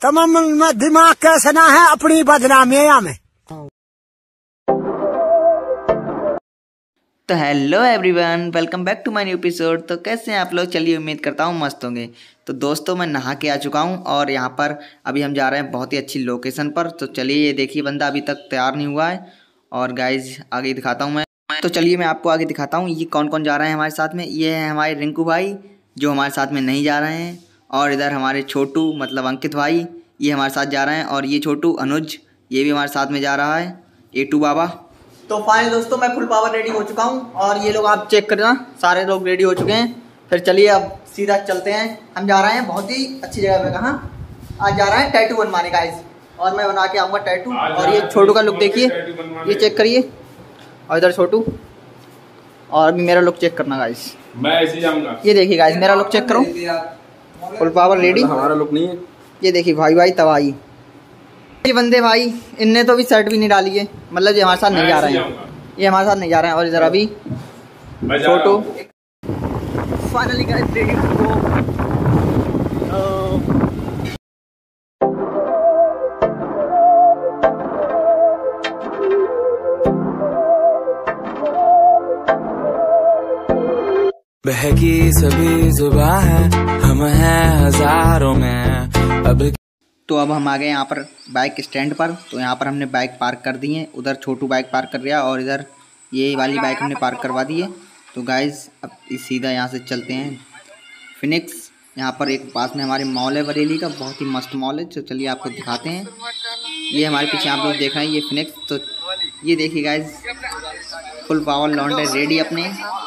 तमाम दिमाग कैसे ना है अपनी बदनामियां में। तो hello everyone, welcome back to my new episode. तो कैसे हैं आप लोग? चलिए उम्मीद करता हूँ मस्त होंगे। तो दोस्तों मैं नहा के आ चुका हूँ और यहाँ पर अभी हम जा रहे हैं बहुत ही अच्छी लोकेशन पर। तो चलिए ये देखिए, बंदा अभी तक तैयार नहीं हुआ है और गाइज आगे दिखाता हूँ मैं। तो चलिए मैं आपको आगे दिखाता हूँ ये कौन कौन जा रहे हैं हमारे साथ में। ये है हमारे रिंकू भाई जो हमारे साथ में नहीं जा रहे हैं, और इधर हमारे छोटू मतलब अंकित भाई ये हमारे साथ जा रहे हैं, और ये छोटू अनुज ये भी हमारे साथ में जा रहा है, A2 बाबा। तो फाइनल दोस्तों मैं फुल पावर रेडी हो चुका हूँ और ये लोग आप चेक करना, सारे लोग रेडी हो चुके हैं। फिर चलिए अब सीधा चलते हैं। हम जा रहे हैं बहुत ही अच्छी जगह पे। कहाँ आज जा रहे हैं? टैटू बनवाने गाइस, और मैं बना के आऊँगा टैटू। और ये छोटू का लुक देखिए, ये चेक करिए, और इधर छोटू, और अभी मेरा लुक चेक करना गाइस। मैं ऐसे जाऊंगा। ये देखिए गाइस मेरा लुक चेक करो, फुल पावर रेडी। हमारा लुक नहीं है। ये देखिए भाई तबाही। ये बंदे भाई इनने तो भी शर्ट भी नहीं डाली है, मतलब ये हमारे साथ नहीं जा रहे हैं, ये हमारे साथ नहीं जा रहे हैं। और इधर अभी photo finally guys ready to go. बहकी सभी जुबां है, हम हैं हजारों में अब। तो अब हम आ गए यहाँ पर बाइक स्टैंड पर। तो यहाँ पर हमने बाइक पार्क कर दी है, उधर छोटू बाइक पार्क कर दिया और इधर ये वाली बाइक हमने पार्क करवा दी है। तो गाइज अब सीधा यहाँ से चलते हैं फिनिक्स। यहाँ पर एक पास में हमारे मॉल है बरेली का, बहुत ही मस्त मॉल है। तो चलिए आपको दिखाते हैं। ये हमारे पीछे आप लोग देख रहे हैं ये फिनिक्स। तो ये देखिए गाइज फुल पावर लॉन्डे रेडी अपने।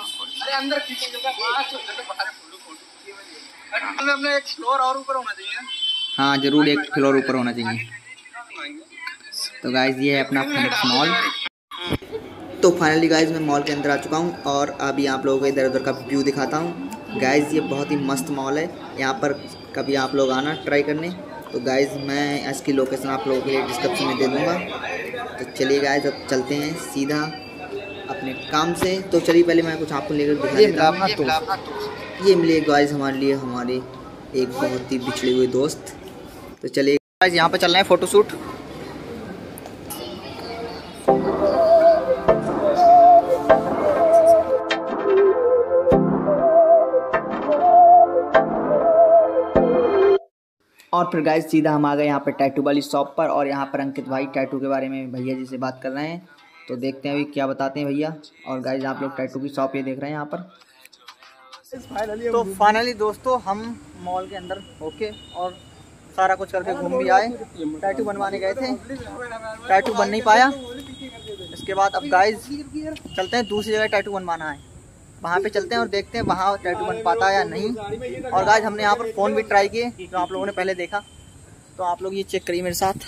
हाँ जरूर, एक फ्लोर ऊपर होना चाहिए। तो गाइज ये है अपना फिनिक्स मॉल। तो फाइनली गाइज मैं मॉल के अंदर आ चुका हूँ और अभी आप लोगों को इधर उधर का व्यू दिखाता हूँ। गाइज ये बहुत ही मस्त मॉल है, यहाँ पर कभी आप लोग आना ट्राई करने। तो गाइज मैं इसकी लोकेशन आप लोगों के लिए डिस्क्रिप्शन में दे दूँगा। तो चलिए गाइज अब चलते हैं सीधा अपने काम से। तो चलिए पहले मैं कुछ आपको लेकर दिखा देता हूँ। ये मिले गाइज हमारे लिए हमारे एक बहुत ही बिछड़े हुए दोस्त। तो चलिए गाइज यहाँ पे चल रहे हैं फोटोशूट। और फिर गाइज सीधा हम आ गए यहाँ पे टैटू वाली शॉप पर, और यहाँ पर अंकित भाई टैटू के बारे में भैया जी से बात कर रहे हैं। तो देखते हैं अभी क्या बताते हैं भैया। और गाइज आप लोग टैटू की शॉप ये देख रहे हैं यहाँ पर। तो फाइनली दोस्तों हम मॉल के अंदर होके और सारा कुछ करके घूम भी आए। टैटू बनवाने गए थे, टैटू बन नहीं पाया। इसके बाद अब गाइज चलते हैं दूसरी जगह टैटू बनवाना है, वहाँ पे चलते हैं और देखते हैं वहाँ टैटू बन पाता है या नहीं। और गाइज हमने यहाँ पर फ़ोन भी ट्राई किए जो आप लोगों ने पहले देखा। तो आप लोग ये चेक करिए मेरे साथ।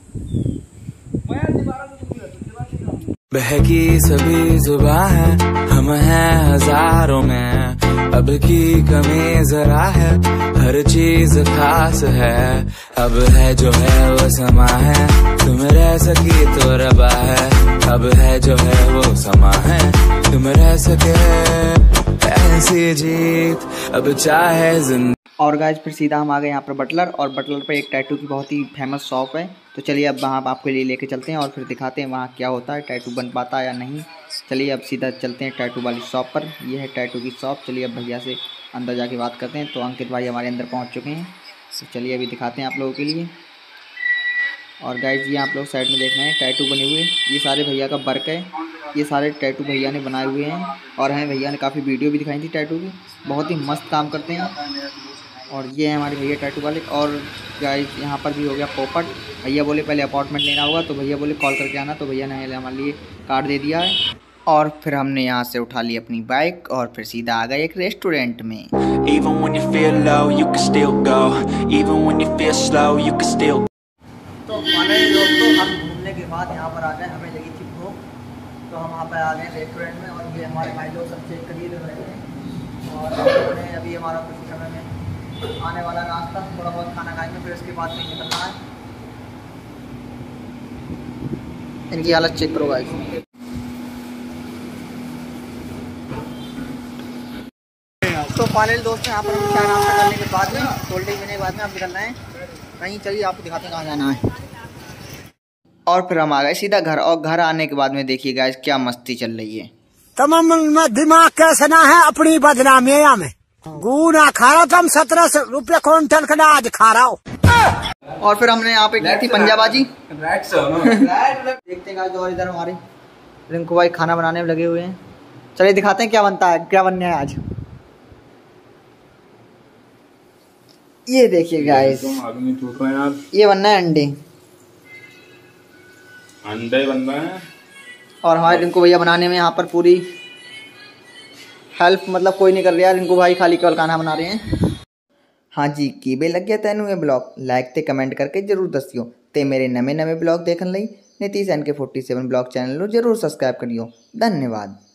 बहकी सभी जुबां है, हम हैं हजारों में अब की कमी जरा है, हर चीज खास है। अब है जो है वो समा है, तुम रह सकी तो रबा है। अब है जो है वो समा है, तुम रह सके ऐसी जीत अब चाहे जिंदगी। और गाइज फिर सीधा हम आ गए यहाँ पर बटलर, और बटलर पर एक टैटू की बहुत ही फेमस शॉप है। तो चलिए अब वहाँ आपके लिए लेके चलते हैं और फिर दिखाते हैं वहाँ क्या होता है, टैटू बन पाता है या नहीं। चलिए अब सीधा चलते हैं टैटू वाली शॉप पर। ये है टैटू की शॉप। चलिए अब भैया से अंदर जाके बात करते हैं। तो अंकित भाई हमारे अंदर पहुँच चुके हैं। तो चलिए अभी दिखाते हैं आप लोगों के लिए। और गाइज ये आप लोग साइड में देख रहे हैं टैटू बने हुए, ये सारे भैया का वर्क है। ये सारे टैटू भैया ने बनाए हुए हैं, और हमें भैया ने काफ़ी वीडियो भी दिखाई थी टैटू की। बहुत ही मस्त काम करते हैं। और ये है हमारे भैया टैटू वाले। और गाइस यहाँ पर भी हो गया पोपट। भैया बोले पहले अपार्टमेंट लेना होगा, तो भैया बोले कॉल करके आना। तो भैया ने हमारे लिए कार्ड दे दिया है। और फिर हमने यहाँ से उठा ली अपनी बाइक और फिर सीधा आ गए एक रेस्टोरेंट में। Even when you feel low, you can still go. Even when you feel slow, you can still. तो फाइनली दोस्तों हम घूमने के बाद यहाँ पर आ गए, हमें लगी थी भूख, तो हम यहाँ पर आ गए रेस्टोरेंट में। और ये हमारे भाई लोग सब चेक करिए रहे हैं। और हम लोगों ने अभी हमारा कुछ समय में आने वाला नाश्ता थोड़ा बहुत खाना खाएंगे, फिर उसके बाद में निकलना है। इनकी हालत चेक करो गाइस। तो फाइनली दोस्तों यहाँ पर हम चाय नाश्ता करने के बाद में कोल्ड ड्रिंक पीने के बाद में हम निकल रहे हैं कहीं चलिए आपको दिखाते हैं कहाँ जाना है। और फिर हम आ गए सीधा घर, और घर आने के बाद में देखिए गाइस क्या मस्ती चल रही है। तमाम दिमाग कैसे ना है अपनी बदनामी में गुना खा रहा था। हम 17 रुपये क्विंटल का आज खा रहा हूँ। और फिर हमने यहाँ पे की थी पंजाबाजी। देखते हैं गाइस, और इधर हमारे रिंकू भाई खाना बनाने में लगे हुए हैं। चलिए दिखाते हैं क्या बनता है, क्या बनने है आज। ये देखिए गाइस, ये बनना है अंडे बनना है। और हमारे रिंकू भैया बनाने में यहाँ पर पूरी हेल्प, मतलब कोई नहीं कर रहा, रिंकू भाई खाली केवल खाना बना रहे हैं। हाँ जी, किवे लग गया तेनू ये ब्लॉग लाइक ते कमेंट करके जरूर दसियो ते मेरे नवे ब्लॉग देखने लई नीतीश NK47 ब्लॉग चैनल जरूर सब्सक्राइब करियो। धन्यवाद।